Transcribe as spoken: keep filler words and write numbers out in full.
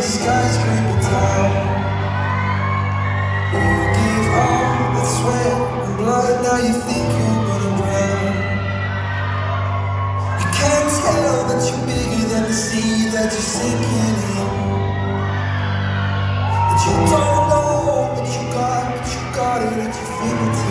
skyscraper town. You give all that sweat and blood, now you think you're gonna drown. You can't tell that you're bigger than the sea that you're sinking in. But you don't know what you got, but you got it at your fingertips.